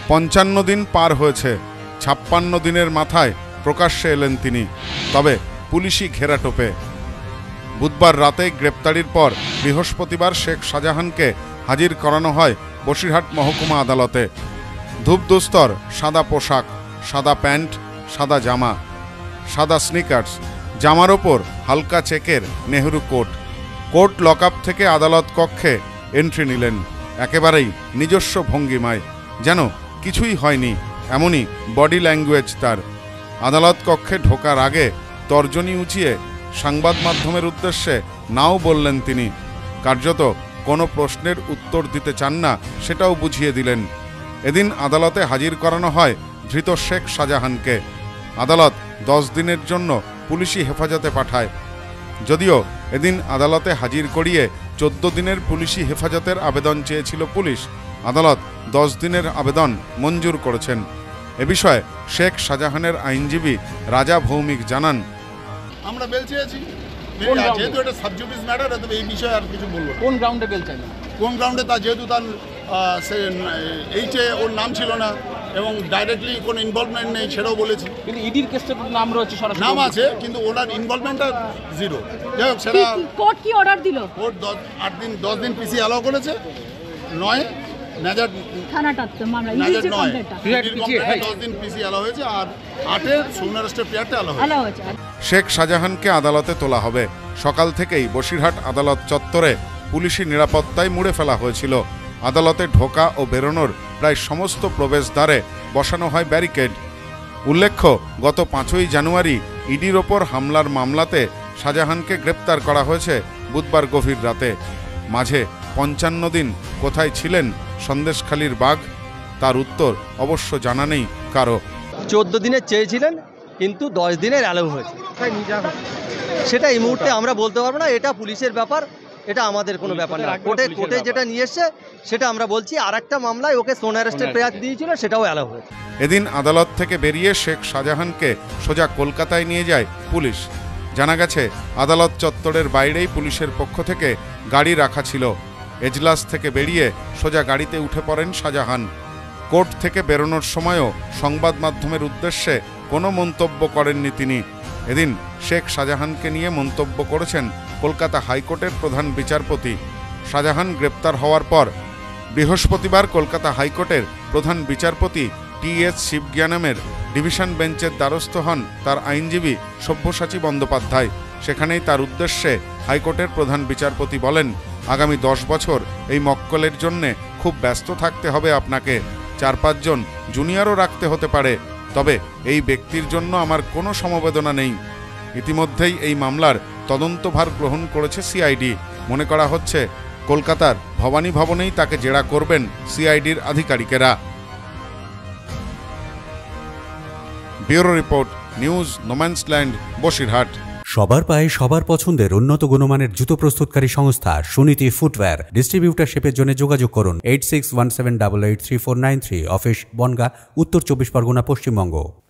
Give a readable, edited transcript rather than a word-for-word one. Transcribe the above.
55 দিন পার হয়েছে, 56 দিনের মাথায় প্রকাশ্যে এলেন তিনি, তবে পুলিশি ঘেরাটোপে। বুধবার রাতে গ্রেপ্তারির পর বৃহস্পতিবার শেখ শাহজাহানকে হাজির করানো হয় বসিরহাট মহকুমা আদালতে। ধূপধূসর সাদা পোশাক, সাদা প্যান্ট, সাদা জামা, সাদা স্নিকার্স, জামার ওপর হালকা চেকের নেহরু কোট। কোর্ট লকআপ থেকে আদালত কক্ষে এন্ট্রি নিলেন একেবারেই নিজস্ব ভঙ্গিমায়, যেন কিছুই হয়নি এমনই বডি ল্যাঙ্গুয়েজ তার। আদালত কক্ষে ঢোকার আগে তর্জনী উঁচিয়ে সংবাদ মাধ্যমের উদ্দেশ্যে নাও বললেন তিনি। কার্যত কোনো প্রশ্নের উত্তর দিতে চান না সেটাও বুঝিয়ে দিলেন। এদিন আদালতে হাজির করানো হয় ধৃত শেখ শাহজাহানকে। আদালত 10 দিনের জন্য পুলিশি হেফাজতে পাঠায়। যদিও এদিন আদালতে হাজির করিয়ে 14 দিনের পুলিশি হেফাজতের আবেদন চেয়েছিল পুলিশ, আদালত 10 দিনের আবেদন মঞ্জুর করেছেন। এ বিষয়ে শেখ শাহজাহানের আইনজীবী রাজা ভৌমিক জানান, আমরা বেল চেয়েছি, যেহেতু এটা সাবজুডিস ম্যাটার, এই বিষয়ে আর কিছু বলবো। কোন গ্রাউন্ডে বেল চাইলেন? কোন গ্রাউন্ডে তা যেহেতু তার এইচে ওর নাম ছিল না এবং ডাইরেক্টলি কোনো ইনভলভমেন্ট নেই সেটাও বলেছি। কিন্তু ইডির কেসে নাম রয়েছে, সরাসরি নাম আছে, কিন্তু ওনার ইনভলভমেন্টটা জিরো। যাই হোক, সেটা কোর্ট কি অর্ডার দিল? কোর্ট 10 দিন পিসি অ্যালাউ করেছে, 9 নাজার থানাটা মামলা নাজার 9 কমপ্লেটটা 10 দিন পিসি অ্যালাউ হয়েছে, আর 8 সোন অ্যারেস্টের পিরিয়ডটা অ্যালাউ হয়েছে। শেখ শাহজাহানকে আদালতে তোলা হবে। সকাল থেকেই বসিরহাট আদালত চত্বরে পুলিশি নিরাপত্তায় মুড়ে ফেলা হয়েছিল। আদালতে ঢোকা ও বেরোনোর প্রায় সমস্ত প্রবেশদ্বারে বসানো হয় ব্যারিকেড। উল্লেখ্য, গত 5ই জানুয়ারি ইডির ওপর হামলার মামলাতে শাহজাহানকে গ্রেপ্তার করা হয়েছে বুধবার গভীর রাতে। মাঝে 55 দিন কোথায় ছিলেন সন্দেশখালীর বাঘ, তার উত্তর অবশ্য জানা নেই কারো। 14 দিনের চেয়েছিলেন, কিন্তু 10 দিনের অ্যালাউ হয়েছে। সেটা এই মুহূর্তে আমরা বলতে পারবো না, এটা পুলিশের ব্যাপার, এটা আমাদের কোনো ব্যাপার না। কোর্টে যেটা নিয়ে এসছে সেটা আমরা বলছি। আর একটা মামলায় ওকে সোন অ্যারেস্টের পেয়ার দিয়েছিল, সেটাও অ্যালাউ হয়েছে। এদিন আদালত থেকে বেরিয়ে শেখ শাহজাহানকে সোজা কলকাতায় নিয়ে যায় পুলিশ। জানা গেছে, আদালত চত্বরের বাইরেই পুলিশের পক্ষ থেকে গাড়ি রাখা ছিল। এজলাস থেকে বেরিয়ে সোজা গাড়িতে উঠে পড়েন শাহজাহান। কোর্ট থেকে বেরোনোর সময়ও সংবাদ মাধ্যমের উদ্দেশ্যে কোনো মন্তব্য করেননি তিনি। এদিন শেখ শাহজাহানকে নিয়ে মন্তব্য করেছেন কলকাতা হাইকোর্টের প্রধান বিচারপতি। শাহজাহান গ্রেপ্তার হওয়ার পর বৃহস্পতিবার কলকাতা হাইকোর্টের প্রধান বিচারপতি টি.এস. শিবজ্ঞানমের ডিভিশন বেঞ্চের দ্বারস্থ হন তার আইনজীবী সব্যসাচী বন্দ্যোপাধ্যায়। সেখানেই তার উদ্দেশ্যে হাইকোর্টের প্রধান বিচারপতি বলেন, আগামী 10 বছর এই মক্কেলের জন্যে খুব ব্যস্ত থাকতে হবে আপনাকে। 4-5 জন জুনিয়রও রাখতে হতে পারে, তবে এই ব্যক্তির জন্য আমার কোনো সমবেদনা নেই। ইতিমধ্যেই এই মামলার তদন্তভার গ্রহণ করেছে সিআইডি। মনে করা হচ্ছে কলকাতার ভবানী ভবনেই তাকে জেরা করবেন সিআইডির আধিকারিকেরা। Bureau report, news no man's land, Basirhat. সবার পায়ে সবার পছন্দের উন্নত গুণমানের জুতো প্রস্তুতকারী সংস্থা সুনীতি ফুটওয়্যার। ডিস্ট্রিবিউটারশিপের জন্য যোগাযোগ করুন 8617883493, অফিস বনগাঁ, উত্তর 24 পরগনা, পশ্চিমবঙ্গ।